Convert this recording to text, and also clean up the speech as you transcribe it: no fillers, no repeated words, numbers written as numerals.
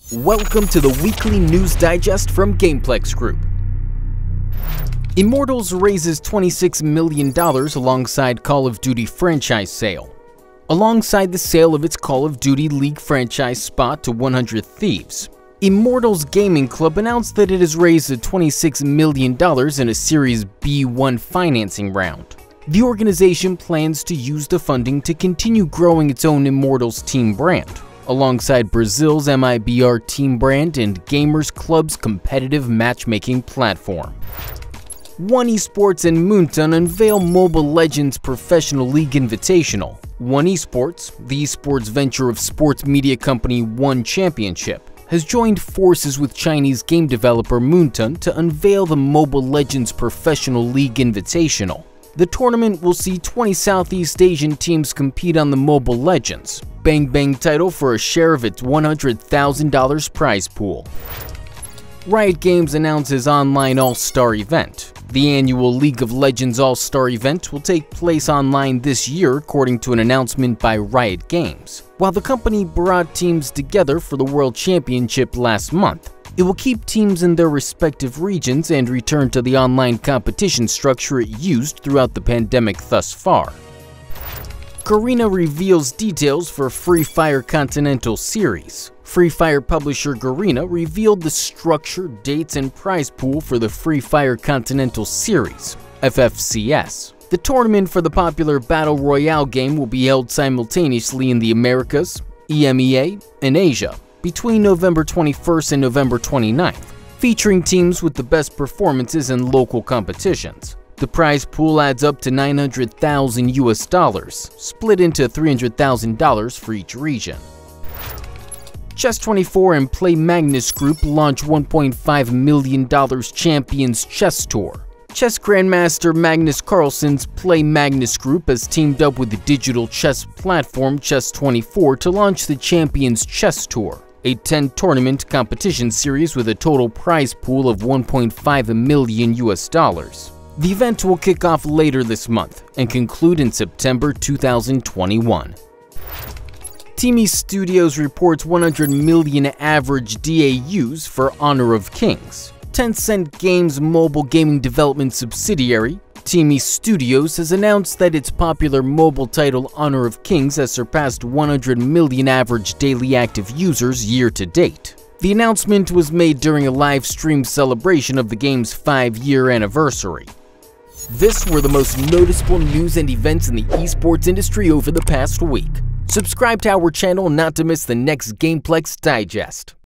Welcome to the weekly news digest from Gameplex Group. Immortals raises $26 million alongside Call of Duty franchise sale. Alongside the sale of its Call of Duty League franchise spot to 100 Thieves, Immortals Gaming Club announced that it has raised $26 million in a Series B1 financing round. The organization plans to use the funding to continue growing its own Immortals team brand, alongside Brazil's MIBR team brand and Gamers Club's competitive matchmaking platform. One Esports and Moonton unveil Mobile Legends Professional League Invitational. One Esports, the esports venture of sports media company One Championship, has joined forces with Chinese game developer Moonton to unveil the Mobile Legends Professional League Invitational. The tournament will see 20 Southeast Asian teams compete on the Mobile Legends Bang Bang title for a share of its $100,000 prize pool. Riot Games announces online All-Star event. The annual League of Legends All-Star event will take place online this year, according to an announcement by Riot Games. While the company brought teams together for the World Championship last month, it will keep teams in their respective regions and return to the online competition structure it used throughout the pandemic thus far. Garena reveals details for Free Fire Continental Series. Free Fire publisher Garena revealed the structure, dates, and prize pool for the Free Fire Continental Series, FFCS. The tournament for the popular Battle Royale game will be held simultaneously in the Americas, EMEA, and Asia between November 21st and November 29th, featuring teams with the best performances in local competitions. The prize pool adds up to $900,000 split into $300,000 for each region. Chess24 and Play Magnus Group launch $1.5 million Champions Chess Tour. Chess Grandmaster Magnus Carlsen's Play Magnus Group has teamed up with the digital chess platform Chess24 to launch the Champions Chess Tour, a 10-tournament competition series with a total prize pool of $1.5 million. The event will kick off later this month and conclude in September 2021. Teamy Studios reports 100 million average DAUs for Honor of Kings. Tencent Games' mobile gaming development subsidiary, Teamy Studios, has announced that its popular mobile title Honor of Kings has surpassed 100 million average daily active users year to date. The announcement was made during a live stream celebration of the game's 5-year anniversary. This were the most noticeable news and events in the esports industry over the past week. Subscribe to our channel not to miss the next Gameplex Digest.